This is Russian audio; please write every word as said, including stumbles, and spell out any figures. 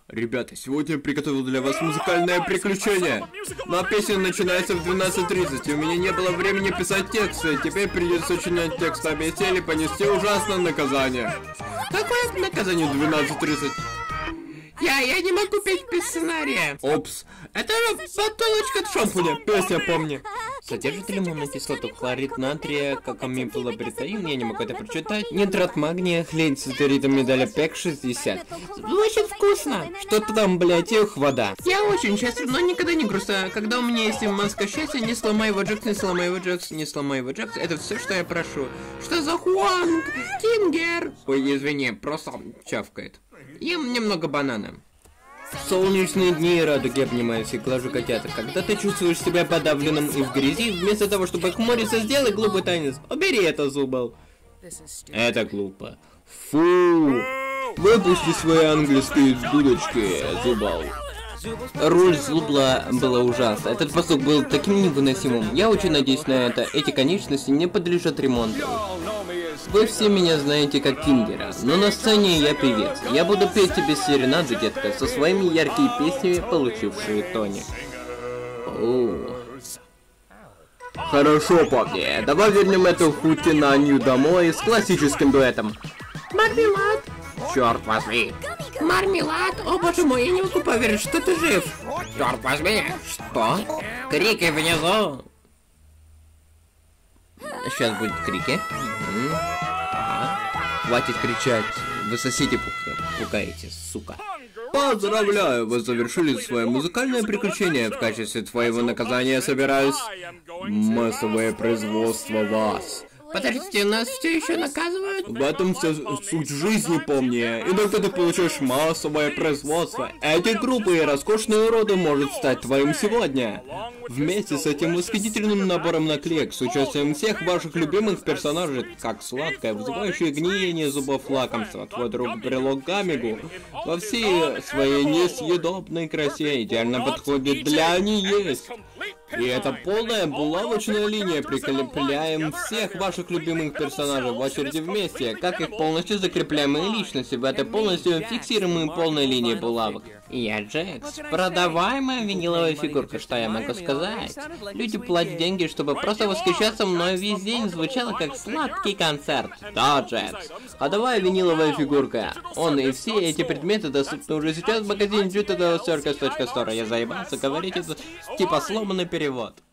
Ребята, сегодня я приготовил для вас музыкальное приключение. Но песня начинается в двенадцать тридцать, и у меня не было времени писать тексты. Теперь придется сочинять текст об или понести ужасное наказание. Какое наказание в двенадцать тридцать? Я, я не могу петь без сценария. Опс, это бутылочка от шампуня, песня помни. Содержит лимонную кислоту, хлорид натрия, какомипилобритаин, я не могу это прочитать. Нитрат магния, хлень с ацетатом медаля пек шестьдесят. Очень вкусно. Что-то там, блядь, их вода. Я очень счастлив, но никогда не грустаю. Когда у меня есть маска счастья, не сломай его, Джекс, не сломай его, Джекс, не сломай его, Джекс. Это все, что я прошу. Что за Хуанг Кингер? Ой, извини, просто чавкает. Ем немного банана. В солнечные дни радуги обнимаюсь и глажу котята. Когда ты чувствуешь себя подавленным и в грязи, вместо того, чтобы хмуриться, сделай глупый танец. Убери это, Зубл. Это глупо. Фу. Выпусти свои английские дудочки, Зубл. Роль Зубла была ужасна. Этот посыл был таким невыносимым. Я очень надеюсь на это. Эти конечности не подлежат ремонту. Вы все меня знаете как Кингера, но на сцене я певец. Я буду петь тебе серенаду, детка, со своими яркими песнями, получившие Тони. Оу. Хорошо, парни, давай вернем эту хутинанью домой с классическим дуэтом. Мармелад. Черт возьми. Мармелад? О боже мой, я не могу поверить, что ты жив. Черт возьми. Что? Крики внизу. Сейчас будет крики. А? Хватит кричать. Вы соседи пука... пукаете, сука. Поздравляю, вы завершили свое музыкальное приключение. В качестве твоего наказания я собираюсь массовое производство вас. Подождите, нас все еще наказывают? В этом вся суть жизни, помни. Иногда ты получаешь массовое производство. Эти группы и роскошные уроды могут стать твоим сегодня. Вместе с этим восхитительным набором наклеек с участием всех ваших любимых персонажей, как сладкое, вызывающее гниение зубов лакомства, твой друг брелок Гамигу, во всей своей несъедобной красе идеально подходит для неесть. И это полная булавочная линия, прикрепляем всех ваших любимых персонажей в очереди вместе, как их полностью закрепляемые личности в этой полностью фиксируемой полной линии булавок. Я Джекс, продаваемая виниловая фигурка, что я могу сказать? Люди платят деньги, чтобы просто восхищаться мной весь день, звучало как сладкий концерт. Да, Джекс, ходовая виниловая фигурка. Он и все эти предметы доступны уже сейчас в магазине джитода сёркас точка стор. Я заебался говорить это, типа сломанный перевод.